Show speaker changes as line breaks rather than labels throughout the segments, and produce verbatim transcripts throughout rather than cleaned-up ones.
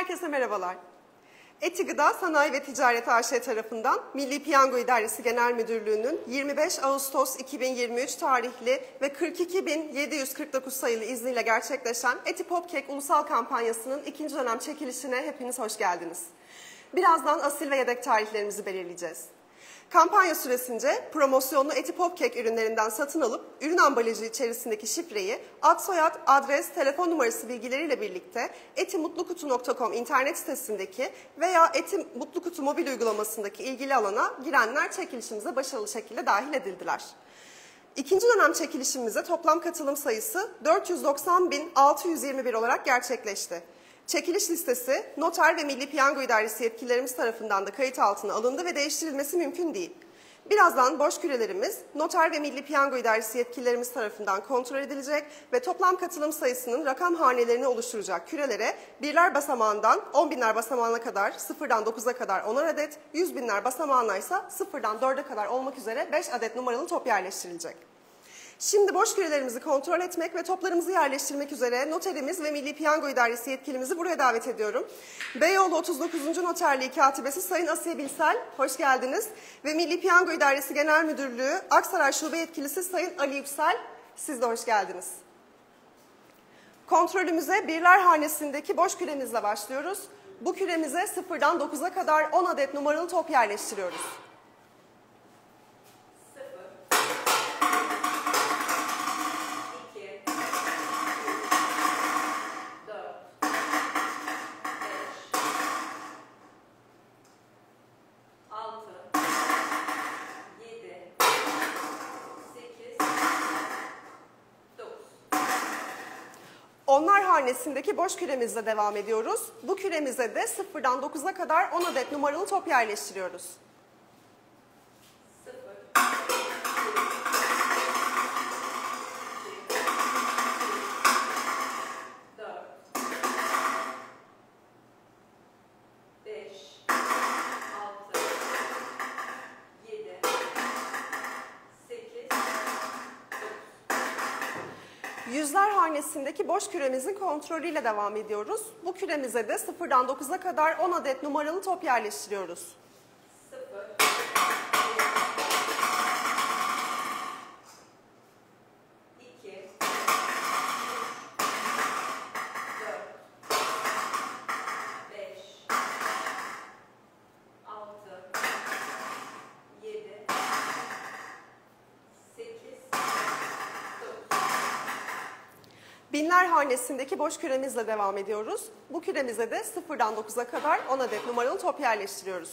Herkese merhabalar. Eti Gıda Sanayi ve Ticaret A Ş tarafından Milli Piyango İdaresi Genel Müdürlüğü'nün yirmi beş Ağustos iki bin yirmi üç tarihli ve kırk iki bin yedi yüz kırk dokuz sayılı izniyle gerçekleşen Eti Popkek Ulusal Kampanyası'nın ikinci dönem çekilişine hepiniz hoş geldiniz. Birazdan asil ve yedek tarihlerimizi belirleyeceğiz. Kampanya süresince promosyonlu Eti Popkek ürünlerinden satın alıp ürün ambalajı içerisindeki şifreyi ad soyad, adres, telefon numarası bilgileriyle birlikte etimutlukutu nokta com internet sitesindeki veya Eti Mutlu Kutu mobil uygulamasındaki ilgili alana girenler çekilişimize başarılı şekilde dahil edildiler. İkinci dönem çekilişimize toplam katılım sayısı dört yüz doksan bin altı yüz yirmi bir olarak gerçekleşti. Çekiliş listesi Noter ve Milli Piyango İdaresi yetkililerimiz tarafından da kayıt altına alındı ve değiştirilmesi mümkün değil. Birazdan boş kürelerimiz Noter ve Milli Piyango İdaresi yetkililerimiz tarafından kontrol edilecek ve toplam katılım sayısının rakam hanelerini oluşturacak kürelere birler basamağından on binler basamağına kadar, sıfırdan dokuza kadar onar adet, yüz binler basamağına ise sıfırdan dörde kadar olmak üzere beş adet numaralı top yerleştirilecek. Şimdi boş kürelerimizi kontrol etmek ve toplarımızı yerleştirmek üzere noterimiz ve Milli Piyango İdaresi yetkilimizi buraya davet ediyorum. Beyoğlu otuz dokuzuncu Noterliği Katibesi Sayın Asiye Bilsel, hoş geldiniz. Ve Milli Piyango İdaresi Genel Müdürlüğü Aksaray Şube Yetkilisi Sayın Ali Yüksel, siz de hoş geldiniz. Kontrolümüze birler hanesindeki boş küremizle başlıyoruz. Bu küremize sıfırdan dokuza kadar on adet numaralı top yerleştiriyoruz. Onlar hanesindeki boş küremizle devam ediyoruz. Bu küremize de sıfırdan dokuza kadar on adet numaralı top yerleştiriyoruz. Yüzler hanesindeki boş küremizin kontrolüyle devam ediyoruz. Bu küremize de sıfırdan dokuza kadar on adet numaralı top yerleştiriyoruz. Binler hanesindeki boş küremizle devam ediyoruz. Bu küremize de sıfırdan dokuza kadar on adet numaralı top yerleştiriyoruz.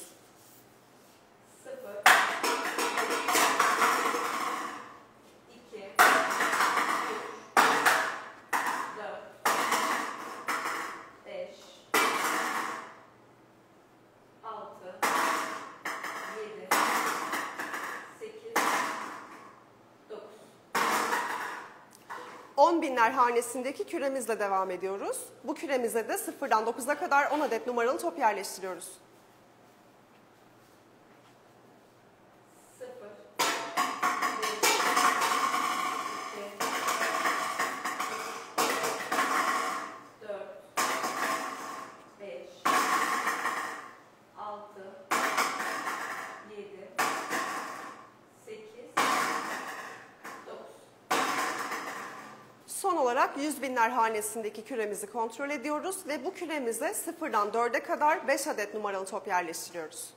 on binler hanesindeki küremizle devam ediyoruz. Bu küremize de sıfırdan dokuza kadar on adet numaralı top yerleştiriyoruz. Son olarak yüz binler hanesindeki küremizi kontrol ediyoruz ve bu küremize sıfırdan dörde kadar beş adet numaralı top yerleştiriyoruz.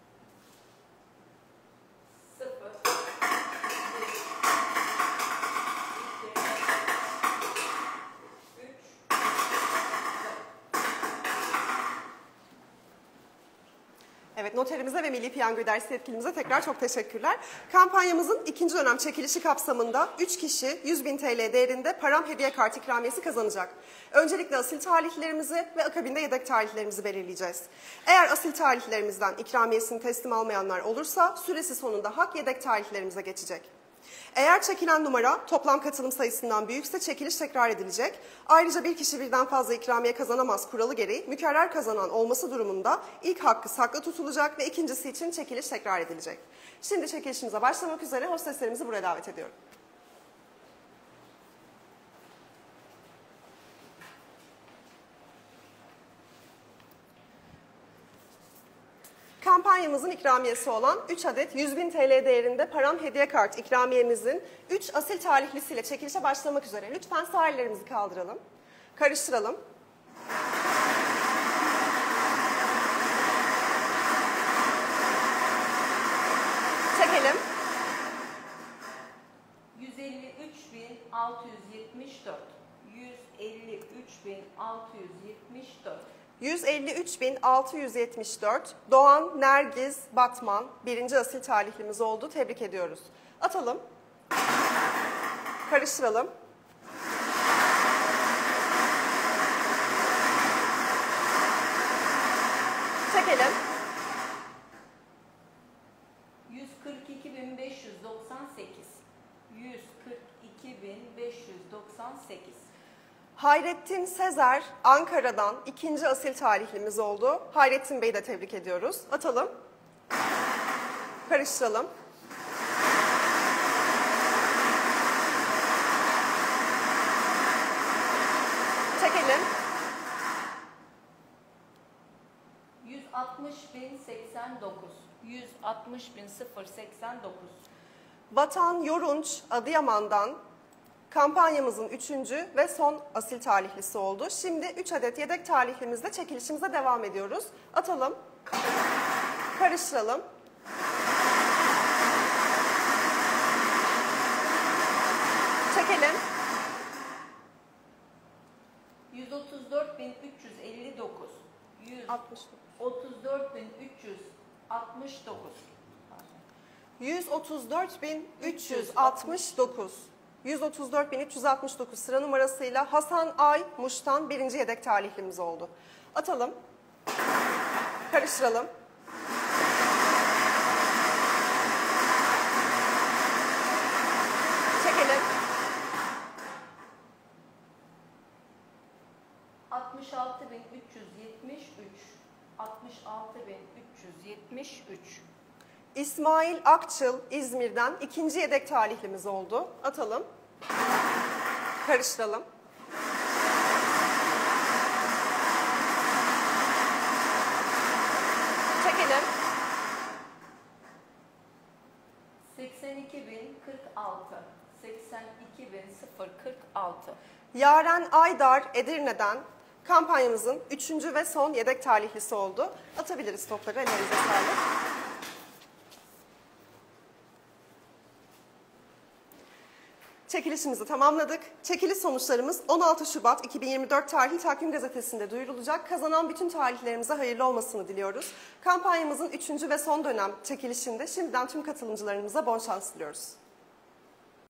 Evet, noterimize ve Milli Piyango İdaresi yetkilimize tekrar çok teşekkürler. Kampanyamızın ikinci dönem çekilişi kapsamında üç kişi yüz bin T L değerinde param hediye kart ikramiyesi kazanacak. Öncelikle asil tarihlerimizi ve akabinde yedek tarihlerimizi belirleyeceğiz. Eğer asil tarihlerimizden ikramiyesini teslim almayanlar olursa süresi sonunda hak yedek tarihlerimize geçecek. Eğer çekilen numara toplam katılım sayısından büyükse çekiliş tekrar edilecek. Ayrıca bir kişi birden fazla ikramiye kazanamaz kuralı gereği mükerrer kazanan olması durumunda ilk hakkı saklı tutulacak ve ikincisi için çekiliş tekrar edilecek. Şimdi çekilişimize başlamak üzere hosteslerimizi buraya davet ediyorum. kampanyamızın ikramiyesi olan üç adet yüz bin T L değerinde param hediye kart ikramiyemizin üç asil talihlisiyle çekilişe başlamak üzere. Lütfen sağ ellerimizi kaldıralım. Karıştıralım. Çekelim.
yüz elli üç bin altı yüz yetmiş dört. yüz elli üç bin altı yüz yetmiş dört.
yüz elli üç bin altı yüz yetmiş dört Doğan Nergiz Batman birinci asil talihlimiz oldu. Tebrik ediyoruz. Atalım. Karıştıralım. Çekelim.
yüz kırk iki bin beş yüz doksan sekiz. yüz kırk iki bin beş yüz doksan sekiz.
Hayrettin Sezer Ankara'dan ikinci asil talihlimiz oldu. Hayrettin Bey'i de tebrik ediyoruz. Atalım. Karıştıralım. Çekelim.
yüz altmış bin seksen dokuz. yüz altmış bin seksen dokuz.
Vatan Yorunç Adıyaman'dan kampanyamızın üçüncü ve son asil talihlisi oldu. Şimdi üç adet yedek talihlimizle çekilişimize devam ediyoruz. Atalım. Karıştıralım. Çekelim.
yüz otuz dört bin üç yüz elli dokuz. yüz otuz dört bin üç yüz altmış dokuz.
yüz otuz dört bin üç yüz altmış dokuz. yüz otuz dört bin üç yüz altmış dokuz sıra numarasıyla Hasan Ay Muş'tan birinci yedek talihlimiz oldu. Atalım. Karıştıralım. Çekelim.
altmış altı bin üç yüz yetmiş üç. altmış altı bin üç yüz yetmiş üç.
İsmail Akçıl İzmir'den ikinci yedek talihlimiz oldu. Atalım. Karıştıralım. Çekelim.
seksen iki bin kırk altı. seksen iki bin kırk altı.
Yaren Aydar Edirne'den kampanyamızın üçüncü ve son yedek talihlisi oldu. Atabiliriz topları. Ellerinize sağlık. Çekilişimizi tamamladık. Çekiliş sonuçlarımız on altı Şubat iki bin yirmi dört tarihli Takvim Gazetesi'nde duyurulacak. Kazanan bütün talihlerimize hayırlı olmasını diliyoruz. Kampanyamızın üçüncü ve son dönem çekilişinde şimdiden tüm katılımcılarımıza bol şans diliyoruz.